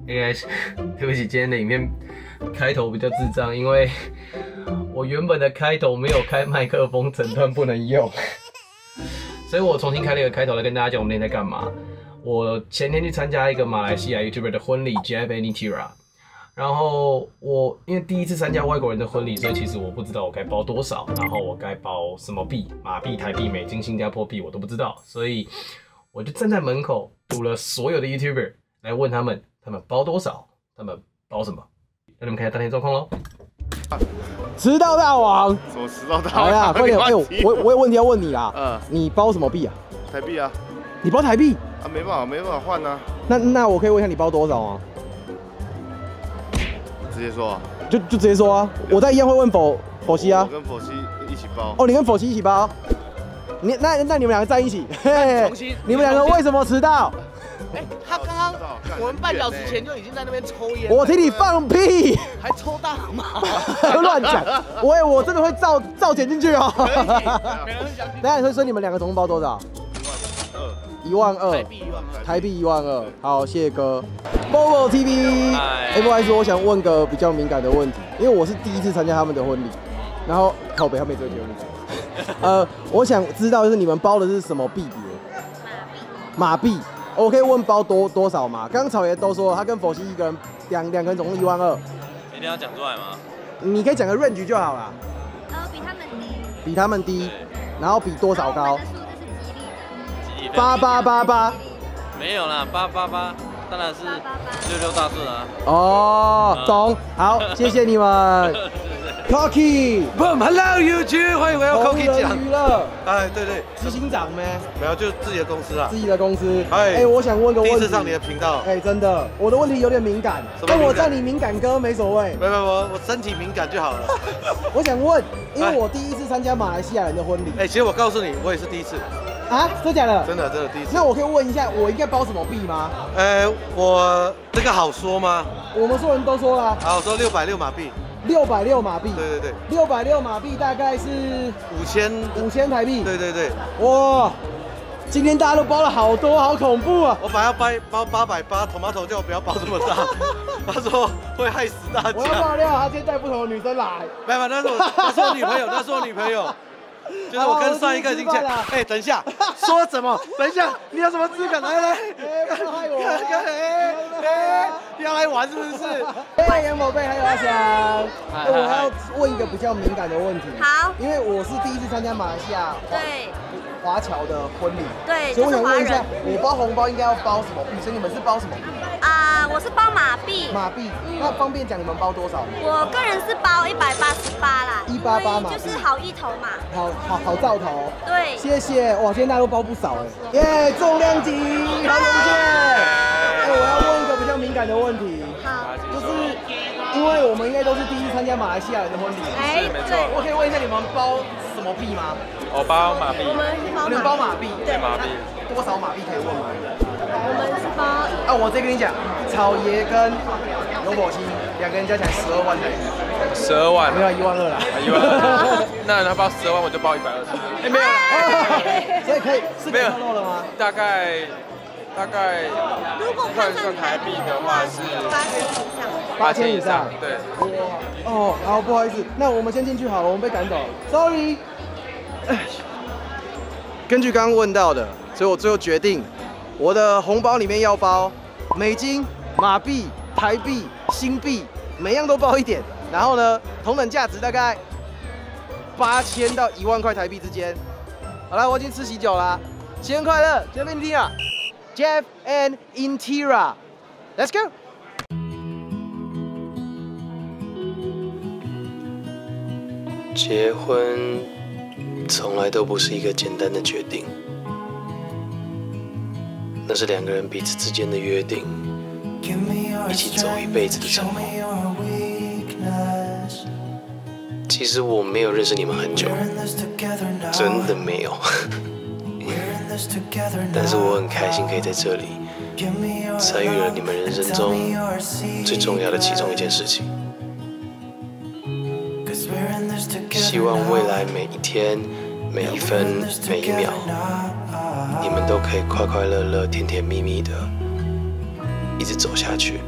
guys， 对不起，今天的影片开头比较智障，因为我原本的开头没有开麦克风，整段不能用，所以我重新开了一个开头来跟大家讲我们那天在干嘛。我前天去参加一个马来西亚 YouTuber 的婚礼 ，Jeff and Tira。然后我因为第一次参加外国人的婚礼，所以其实我不知道我该包多少，然后我该包什么币，马币、台币、美金、新加坡币我都不知道，所以我就站在门口堵了所有的 YouTuber 来问他们包多少，他们包什么。那你们看一下当天状况咯。 迟到大王， 什么迟到大王？ 来啊，快点！哎，我有问题要问你啦。你包什么币啊？ 台币啊。 你包台币？ 啊，没办法换啊。那我可以问一下你包多少吗？ 直接说啊。就直接说啊。我在一样会问佛西啊。 我跟佛西一起包。 哦，你跟佛西一起包？那你们两个在一起？嘿，你们两个为什么迟到？ 哎，他刚刚我们半小时前就已经在那边抽烟。 我听你放屁， 还抽大麻， 乱讲。我真的会照剪进去哦。 没人相信。 等下所以你们两个总共包多少？12000，台币12000。好，谢谢哥。Bobo TV， 不好意思，我想问个比较敏感的问题，因为我是第一次参加他们的婚礼，然后靠北他们也只有结婚。我想知道就是你们包的是什么币别？马币。我可以问包多少吗？刚刚草爷都说他跟佛西一个人两个人总共12000。 一定要讲出来吗？ 你可以讲个 range 就好了。 比他们低。 比他们低，然后比多少高？ 吉利的。 8888。 没有啦，888，当然是66大顺啊。 哦，懂。好，谢谢你们。 Cocky，Hello YouTube， 欢迎回到 Cocky 讲娱乐。 哎，对， 执行长咩？ 没有，就是自己的公司啊。 自己的公司。我想问个问题。 第一次上你的频道。 真的，我的问题有点敏感。但我在你敏感哥没所谓。 没，我身体敏感就好了。 我想问，因为我第一次参加马来西亚人的婚礼。 其实我告诉你，我也是第一次。 啊，真的假的？ 真的第一次。 那我可以问一下，我应该包什么币吗？ 我这个好说吗？ 我们所有人都说了。 好，我说660马币。 660马币。 对。 660马币大概是5000台币。 对。 哇，今天大家都包了好多，好恐怖啊！ 我本来要包880，头妈头叫我不要包这么大，他说会害死大家。 我要爆料，他今天带不同的女生来。 没有，那是我女朋友。就是我跟上一个已经讲，等一下，说什么？等一下，你有什么资格？来， 不要害我！ 你要来玩是不是？ 杨宝贝还有阿翔，我要问一个比较敏感的问题。 好， 因为我是第一次参加马来西亚华侨的婚礼， 对， 所以我想问一下，我包红包应该要包什么币？所以你们是包什么币？ 我是包马币。 马币，那方便讲你们包多少吗？ 我个人是包188啦 ，188马币， 就是好意头嘛。 好兆头。 对， 谢谢。哇，今天大家都包不少耶！重量级，好荣幸。我要问一个比较敏感的问题。 好， 就是因为我们应该都是第一次参加马来西亚人的婚礼。 是没错。 我可以问一下你们包什么币吗？ 我包马币。 我们是包马币。 对，马币。 多少马币可以问吗？ 我们是包。 我直接跟你讲，草爷跟刘宝清两个人加起来12万台币。 12万？ 没有12000啦。 12000。那他包12万，我就包120。 没有。所以可以是没有透露了吗？ 大概， 如果换算台币的话是 8000以上。 对。 好，不好意思，那我们先进去好了，我们被赶走了 ，sorry。根据刚刚问到的，所以我最后决定，我的红包里面要包美金、马币、台币、新币，每样都包一点。然后呢，同等价值大概8000到1万块台币之间。好了，我已经吃喜酒啦，新年快乐 ，Jeff and Tira，Jeff and Intira，Let's go。 结婚从来都不是一个简单的决定，那是两个人彼此之间的约定，一起走一辈子的承诺。其实我没有认识你们很久，真的没有。但是我很开心可以在这里参与了你们人生中最重要的其中一件事情。希望未来每一天、每一分、每一秒，你们都可以快快乐乐、甜甜蜜蜜的一直走下去。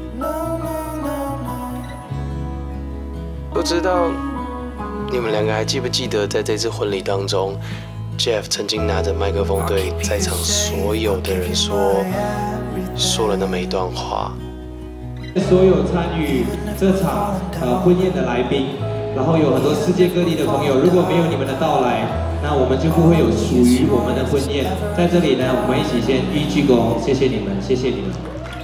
不知道你们两个还记不记得，在这次婚礼当中 ，Jeff 曾经拿着麦克风对在场所有的人说了那么一段话。 所有参与这场婚宴的来宾，然后有很多世界各地的朋友，如果没有你们的到来，那我们就不会有属于我们的婚宴。在这里呢，我们一起先一鞠躬，谢谢你们，谢谢你们。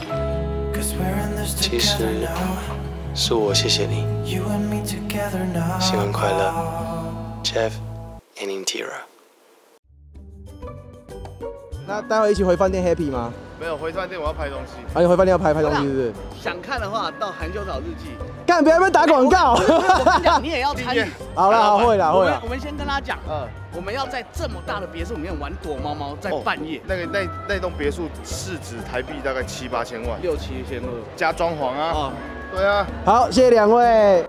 其实是我谢谢你，新婚快乐 ，Jeff and Intira。 那待会一起回饭店 happy 吗？ 没有回饭店，我要拍东西。 啊，你回饭店要拍东西是不是？ 想看的话，到韩九岛日记。 干，不要在那边打广告。 我跟你讲，你也要参与。 好啦，会啦，会啦。 我们先跟他讲，我们要在这么大的别墅里面玩躲猫猫，在半夜。 那栋别墅市值台币大概7、8千万， 6、7千二， 加装潢啊。对啊。 好，谢谢两位。